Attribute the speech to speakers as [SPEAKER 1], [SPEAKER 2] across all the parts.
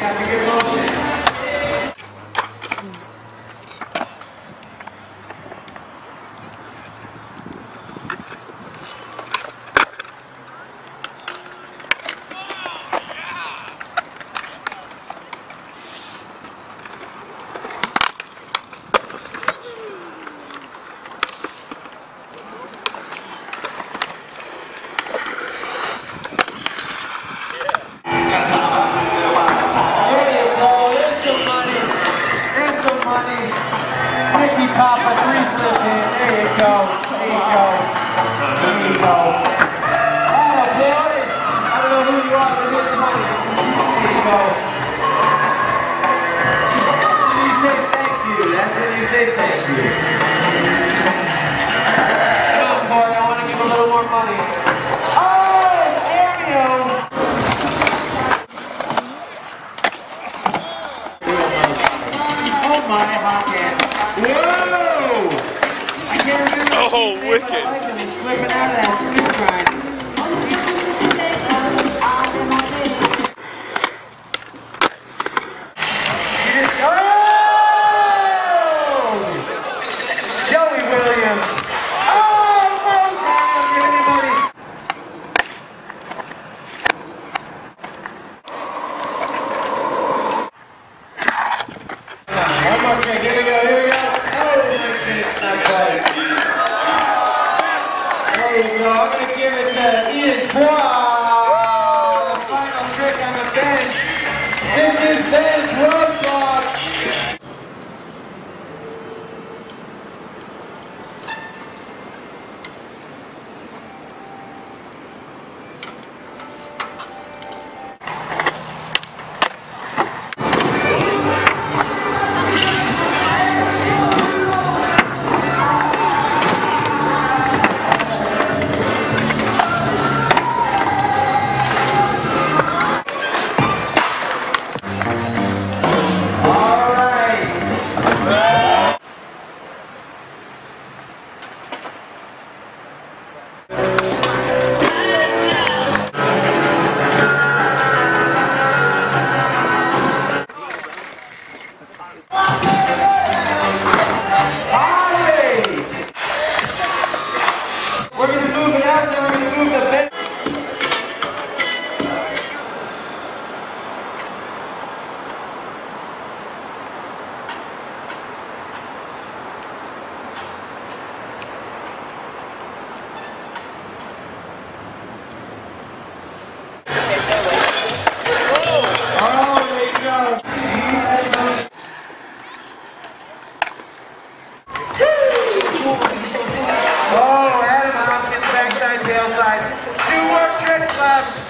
[SPEAKER 1] Got the good motion. Pop a 3-slip in. There you go. There you go. There you go. Oh, boy. I don't know who you are, but here's the money. There you go. That's when you say thank you. That's when you say thank you. Come on, boy. I want to give a little more money. Oh, Mario. Oh, my pocket. Whoa! I can't remember.
[SPEAKER 2] Oh, wicked.
[SPEAKER 1] He's flipping out of that smooth ride. Oh! Joey Williams. Oh, no! Give me money. One more trick. Here we go. Here we go. There you go. I'm going to give it to Ian Poir. The final trick on the bench. This is Ben's roadblock. We're going to move it out, then we're going to move the bench. Oh, there you go. Oh, Adam Hopkins backside tailside. 2 more tricks left.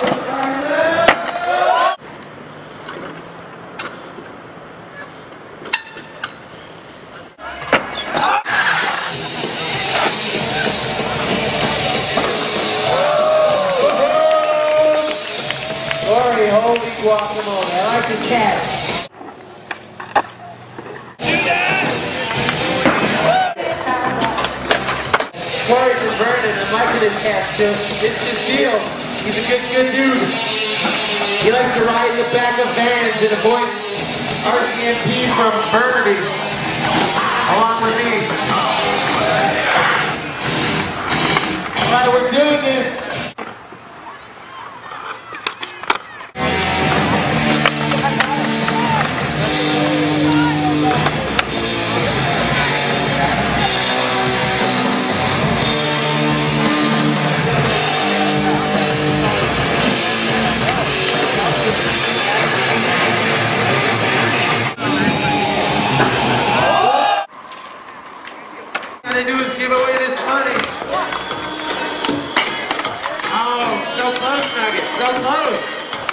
[SPEAKER 1] Glory, holy guacamole. I like this cat. Corey from Vernon, I'm liking this cat still. It's his deal. He's a good dude. He likes to ride in the back of vans and avoid RCMP from Burnaby. Along with me. Alright, we're doing this. All they do is give away this money. Oh, so close, Nugget, so close.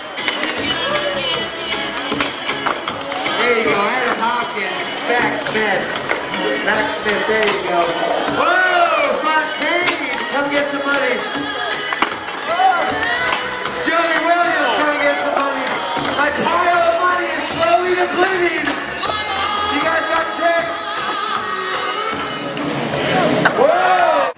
[SPEAKER 1] There you go, Adam Hopkins, backsmith, there you go. Whoa, Fontaine, come get some money. Joey Williams, come get some money. My pile of money is slowly depleting. You guys got checks? Whoa!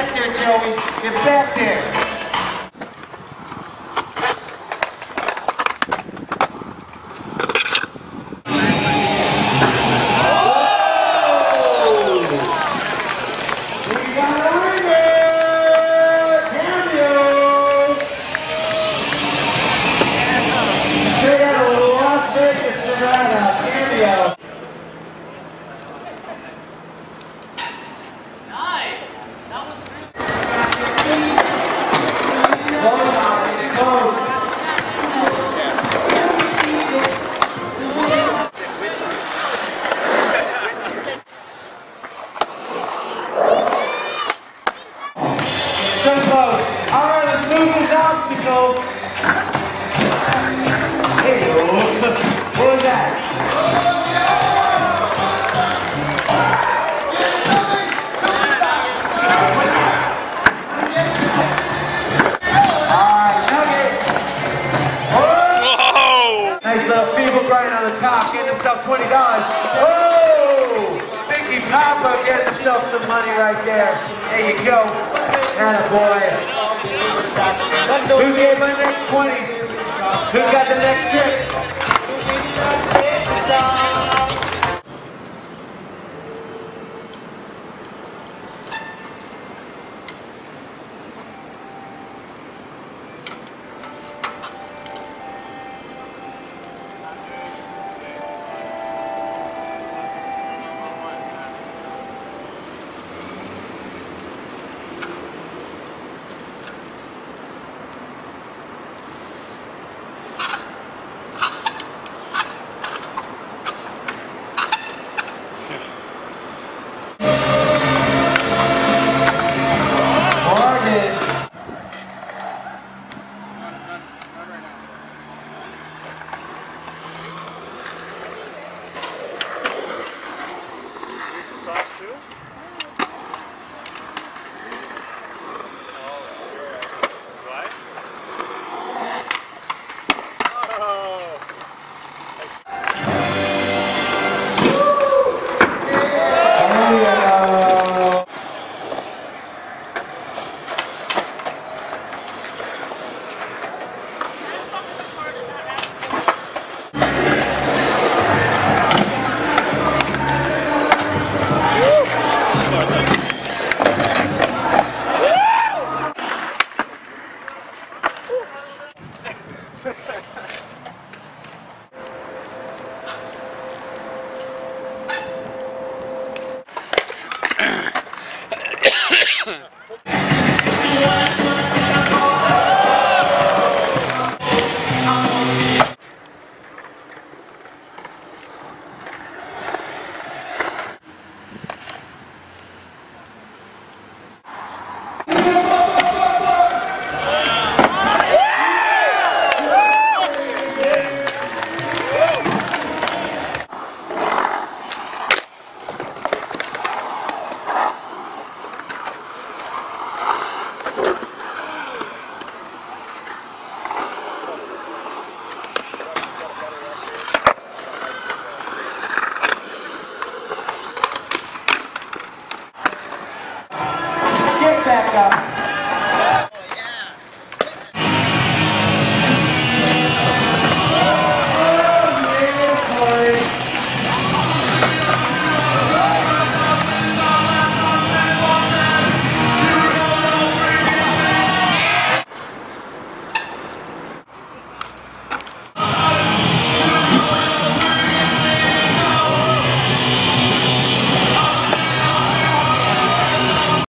[SPEAKER 1] back there, Joey. Get back there. $20. Oh! Mickey Papa getting himself some money right there. There you go. Attaboy. Who gave my next 20? Who got the next trick?